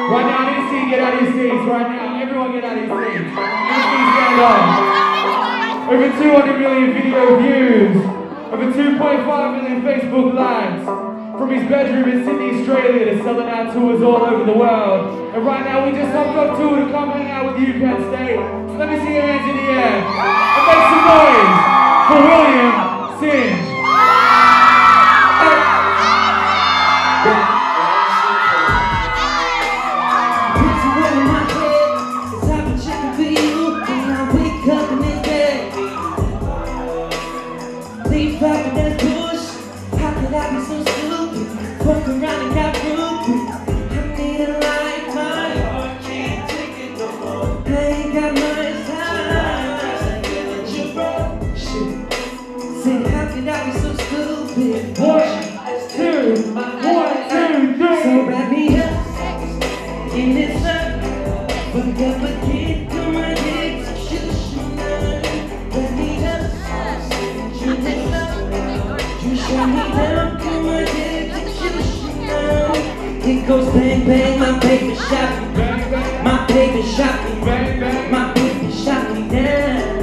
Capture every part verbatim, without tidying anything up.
Right now, I need to see you get out of your seats. Right now, everyone get out of your seats. Everything stand up. Over two hundred million video views. Over two point five million Facebook likes. From his bedroom in Sydney, Australia, to selling out tours all over the world. And right now, we just hopped up to to come hang out with you, Penn State. So let me see your hands in the air. And make some noise for William Singe. Fuck around and got real quick. I need a light, my heart can't take it no more. I ain't got much time. Shit. Say, how could I be so stupid? One, two, one, two, three. So wrap me up in this up. Fuck up a kid to my head. Shoot, shoot, wrap me up in this up. You shut me down to my head. It goes bang bang, my baby shot me. My baby shot me. My baby shot me down.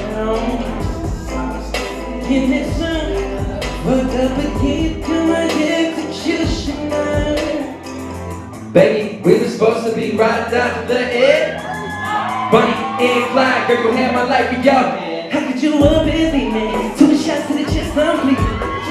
In this sun, fuck up a kid to my execution. Baby, we were supposed to be right down to the end. Bunny and Clyde, girl, you had my life in your hand. How could you love busy man? Two shots to the chest, I'm bleeding.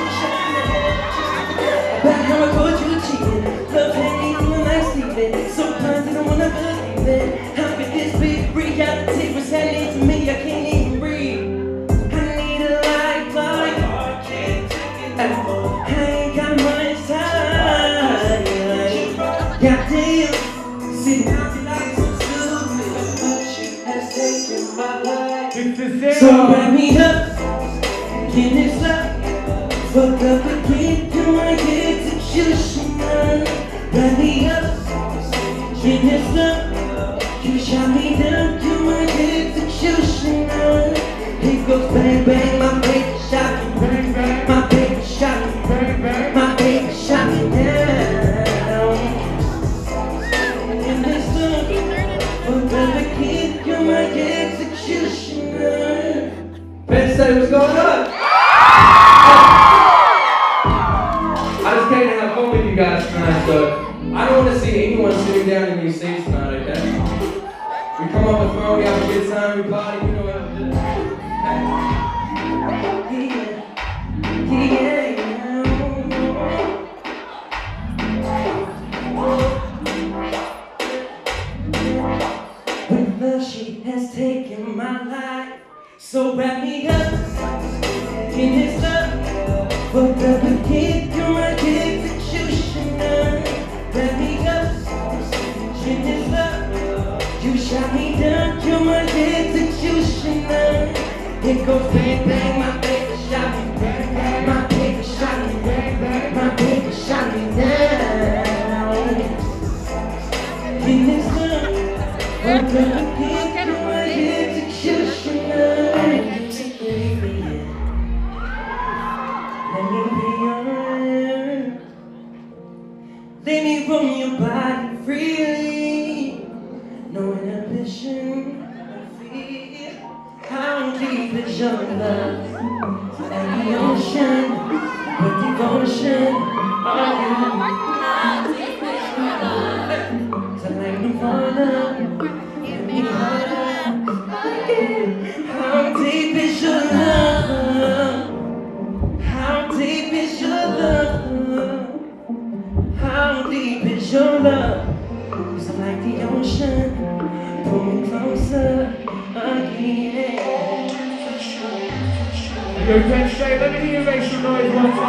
About how I caught you cheating. Love hanging when I sleep it. Sometimes I don't wanna believe it. How could this be reality? What's happening to me? I can't even breathe. I need a lifeline. I can't take it no more. I ain't got much time. Goddamn. See how can I be so stupid? She has taken my life. So wrap me up in this love. Fuck up again to my execution. Wrap me up in this love. You shot me down to my execution. It goes bang bang, my baby shot me. My baby shot me. My baby shot me down. In this love, fuck up again to my execution. Penn State, what's going on? I just came to have fun with you guys tonight, so I don't want to see anyone sitting down in these seats tonight, okay? We come on the phone, we have a good time, we party, we know how to do it. Yeah, yeah. With love, she has taken my life. So wrap me up in this love. Fuck up a kid to my execution. Wrap me up in this love. You shot me down to my execution. It goes bang bang, my baby shot me. My baby shot me. My baby shot me down. In this love, fuck up a kid to my execution. Let me roam your body freely, no inhibition. How deep is your love? Like the ocean, with devotion. Are you? So like Nirvana, give me harder. How deep is your love? How deep is your love? How deep is your love? Cause I'm like the ocean, pull me closer again. Yo, Penn State, let me hear you make some noise one time.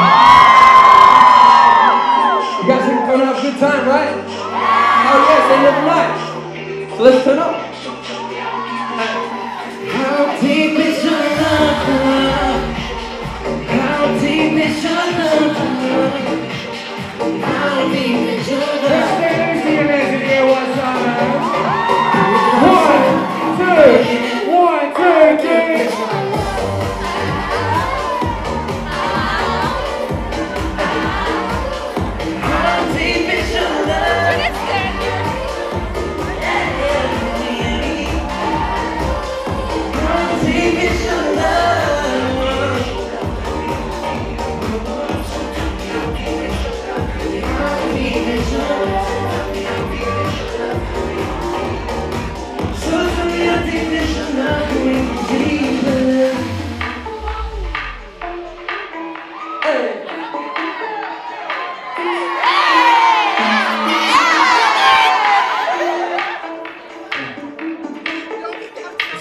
You guys are going to have a good time, right? Oh yes, they live life. So let's turn up. How deep is your love? How deep is your love? How deep is your love? Penn State, let me see your hands in the air one time. One, two, one, two, three. How deep is your love?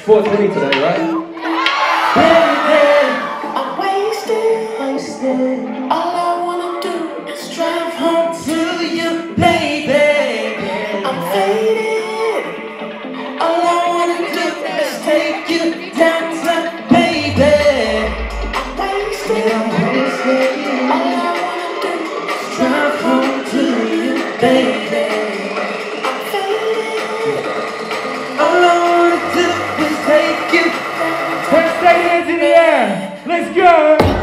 four twenty today, right? Baby, I'm wasted, wasted. All I wanna do is drive home to you, baby. I'm faded. All I wanna do is take you downtown, baby. I'm wasted, I'm wasted. All I wanna do is drive home to you, baby. I'm faded. All I wanna do is take you. Let's stay hands in the air. Let's go.